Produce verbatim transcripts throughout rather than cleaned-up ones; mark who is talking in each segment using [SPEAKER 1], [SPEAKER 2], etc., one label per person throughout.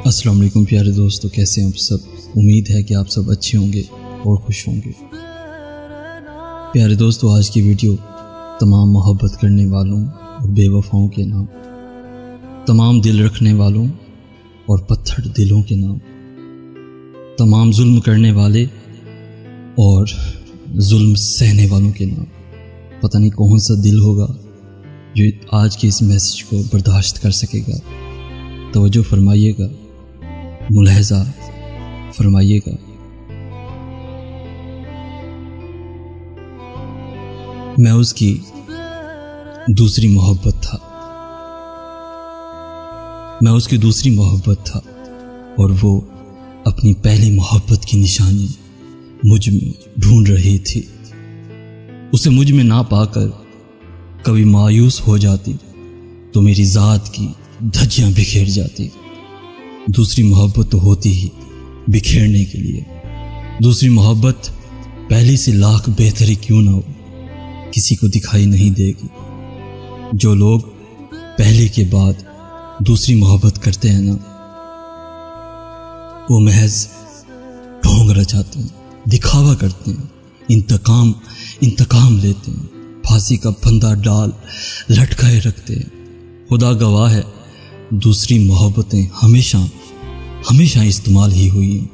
[SPEAKER 1] अस्सलाम वालेकुम प्यारे दोस्तों, कैसे हैं आप सब। उम्मीद है कि आप सब अच्छे होंगे और खुश होंगे। प्यारे दोस्तों, आज की वीडियो तमाम मोहब्बत करने वालों और बेवफाओं के नाम, तमाम दिल रखने वालों और पत्थर दिलों के नाम, तमाम जुल्म करने वाले और जुल्म सहने वालों के नाम। पता नहीं कौन सा दिल होगा जो आज के इस मैसेज को बर्दाश्त कर सकेगा। तवज्जो फरमाइएगा, मुलाहजा फरमाइएगा। मैं उसकी दूसरी मोहब्बत था, मैं उसकी दूसरी मोहब्बत था और वो अपनी पहली मोहब्बत की निशानी मुझ में ढूंढ रही थी। उसे मुझ में ना पाकर कभी मायूस हो जाती तो मेरी ज़ात की धज्जियां बिखेर जाती। दूसरी मोहब्बत तो होती ही बिखेरने के लिए। दूसरी मोहब्बत पहली से लाख बेहतरी क्यों ना हो, किसी को दिखाई नहीं देगी। जो लोग पहले के बाद दूसरी मोहब्बत करते हैं ना, वो महज ढोंग रचाते हैं, दिखावा करते हैं, इंतकाम इंतकाम लेते हैं, फांसी का फंदा डाल लटकाए रखते हैं। खुदा गवाह है, दूसरी मोहब्बतें हमेशा हमेशा इस्तेमाल ही हुई हैं।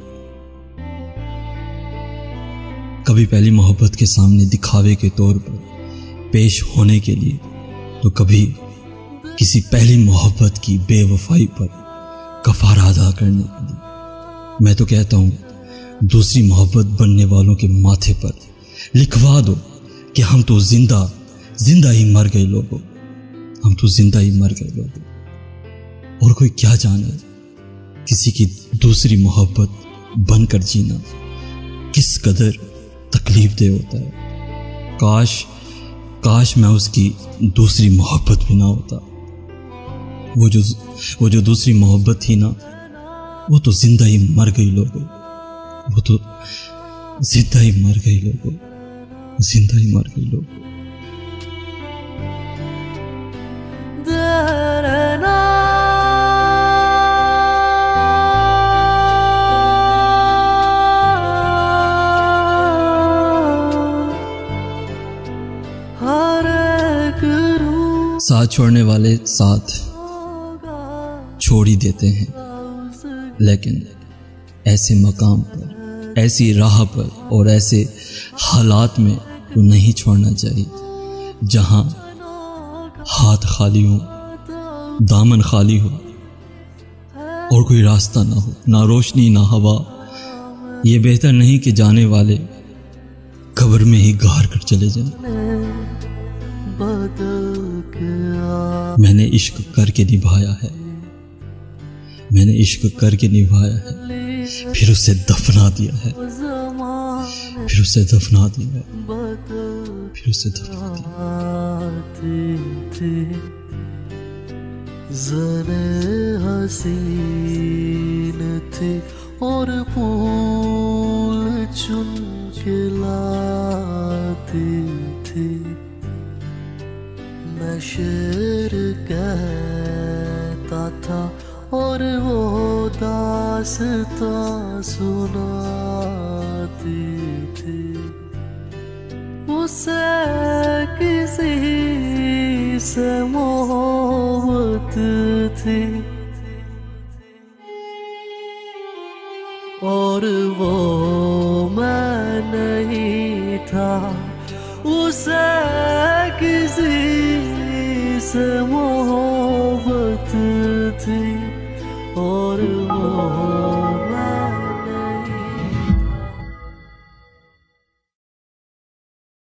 [SPEAKER 1] कभी पहली मोहब्बत के सामने दिखावे के तौर पर पेश होने के लिए, तो कभी किसी पहली मोहब्बत की बेवफाई पर कफारा अदा करने के लिए। मैं तो कहता हूं, दूसरी मोहब्बत बनने वालों के माथे पर लिखवा दो कि हम तो जिंदा जिंदा ही मर गए लोगों, हम तो जिंदा ही मर गए लोगों। और कोई क्या जाने किसी की दूसरी मोहब्बत बनकर जीना किस कदर तकलीफ दे होता है। काश काश मैं उसकी दूसरी मोहब्बत भी ना होता। वो जो वो जो दूसरी मोहब्बत थी ना, वो तो जिंदा ही मर गई लोगों, वो तो जिंदा ही मर गई लोगों, जिंदा ही मर गई लोगों। साथ छोड़ने वाले साथ छोड़ ही देते हैं, लेकिन ऐसे मकाम पर, ऐसी राह पर और ऐसे हालात में तो नहीं छोड़ना चाहिए जहां हाथ खाली हो, दामन खाली हो और कोई रास्ता ना हो, ना रोशनी ना हवा। ये बेहतर नहीं कि जाने वाले कब्र में ही गार कर चले जाएं। मैंने इश्क करके निभाया है, मैंने इश्क करके निभाया है, फिर उसे दफना दिया है, फिर उसे दफना दिया है, फिर उसे दफना दिया।
[SPEAKER 2] ज़रे हसीन थे और फूल चुन के लाते थे। मैं शेर कहता था और वो दास्तां सुनाते थे। उसे किसी से मोहब्बत थी और वो मैं नहीं था। उसे किसी से मोहब्बत थी और वो